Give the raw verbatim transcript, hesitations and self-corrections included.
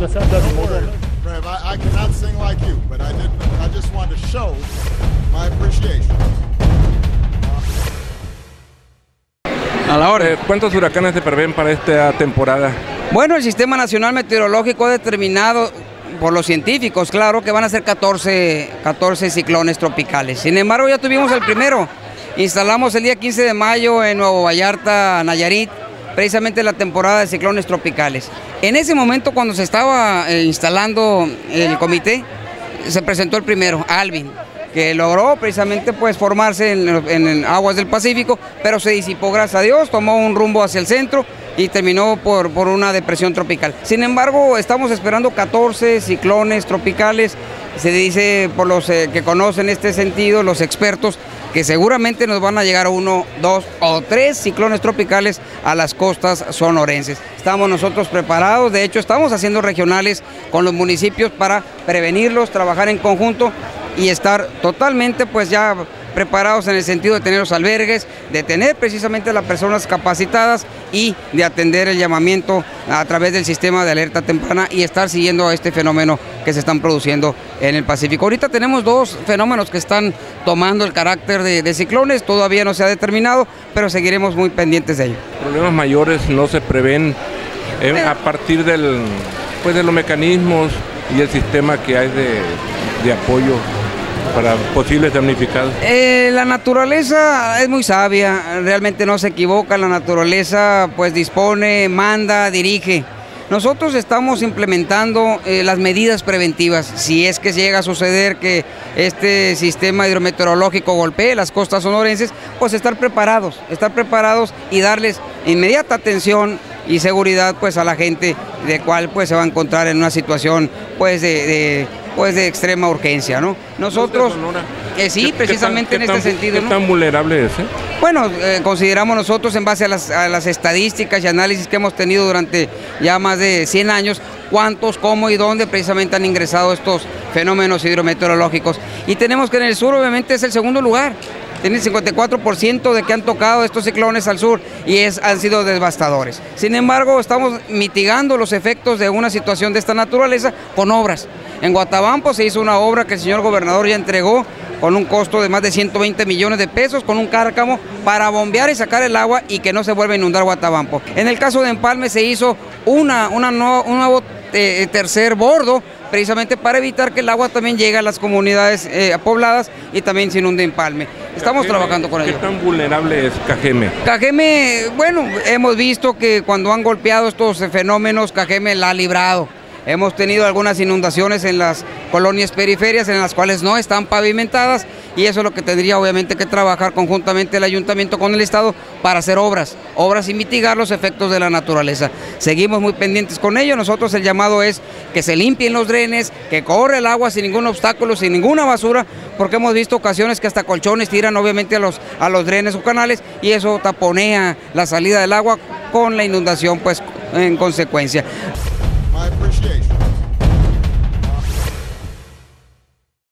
Rev, I, I cannot sing like you, but I did. I just wanted to show my appreciation. A la hora. Eh, ¿Cuántos huracanes se prevén para esta temporada? Bueno, el Sistema Nacional Meteorológico ha determinado, por los científicos, claro, que van a ser catorce, catorce ciclones tropicales. Sin embargo, ya tuvimos el primero. Instalamos el día quince de mayo en Nuevo Vallarta, Nayarit, precisamente la temporada de ciclones tropicales. En ese momento, cuando se estaba eh, instalando el comité, se presentó el primero, Alvin, que logró precisamente pues formarse en, en, en aguas del Pacífico, pero se disipó, gracias a Dios, tomó un rumbo hacia el centro y terminó por, por una depresión tropical. Sin embargo, estamos esperando catorce ciclones tropicales. Se dice por los eh, que conocen este sentido, los expertos, que seguramente nos van a llegar uno, dos o tres ciclones tropicales a las costas sonorenses. Estamos nosotros preparados, de hecho estamos haciendo regionales con los municipios para prevenirlos, trabajar en conjunto y estar totalmente pues ya preparados en el sentido de tener los albergues, de tener precisamente las personas capacitadas y de atender el llamamiento a través del sistema de alerta temprana y estar siguiendo este fenómeno que se están produciendo en el Pacífico. Ahorita tenemos dos fenómenos que están tomando el carácter de, de ciclones, todavía no se ha determinado, pero seguiremos muy pendientes de ello. ¿Problemas mayores no se prevén eh, a partir del, pues, de los mecanismos y el sistema que hay de, de apoyo para posibles damnificados? Eh, la naturaleza es muy sabia, realmente no se equivoca, la naturaleza pues dispone, manda, dirige. Nosotros estamos implementando eh, las medidas preventivas. Si es que llega a suceder que este sistema hidrometeorológico golpee las costas sonorenses, pues estar preparados, estar preparados y darles inmediata atención y seguridad pues a la gente de cual pues se va a encontrar en una situación pues de, de pues de extrema urgencia, ¿no? Nosotros, eh, sí, precisamente en este sentido, ¿qué ¿no? tan vulnerable es? Eh? Bueno, eh, consideramos nosotros en base a las, a las estadísticas y análisis que hemos tenido durante ya más de cien años, cuántos, cómo y dónde precisamente han ingresado estos fenómenos hidrometeorológicos. Y tenemos que en el sur obviamente es el segundo lugar. Tiene el cincuenta y cuatro por ciento de que han tocado estos ciclones al sur y es, han sido devastadores. Sin embargo, estamos mitigando los efectos de una situación de esta naturaleza con obras. En Guatabampo se hizo una obra que el señor gobernador ya entregó con un costo de más de ciento veinte millones de pesos, con un cárcamo para bombear y sacar el agua y que no se vuelva a inundar Guatabampo. En el caso de Empalme se hizo una, una no, un nuevo eh, tercer bordo, precisamente para evitar que el agua también llegue a las comunidades eh, pobladas y también se inunde Empalme. Estamos Cajeme, trabajando con ello. ¿Qué tan vulnerable es Cajeme? Cajeme, bueno, hemos visto que cuando han golpeado estos fenómenos, Cajeme la ha librado. Hemos tenido algunas inundaciones en las colonias periferias en las cuales no están pavimentadas y eso es lo que tendría obviamente que trabajar conjuntamente el ayuntamiento con el Estado para hacer obras, obras y mitigar los efectos de la naturaleza. Seguimos muy pendientes con ello, nosotros el llamado es que se limpien los drenes, que corre el agua sin ningún obstáculo, sin ninguna basura, porque hemos visto ocasiones que hasta colchones tiran obviamente a los, a los drenes o canales y eso taponea la salida del agua con la inundación pues en consecuencia.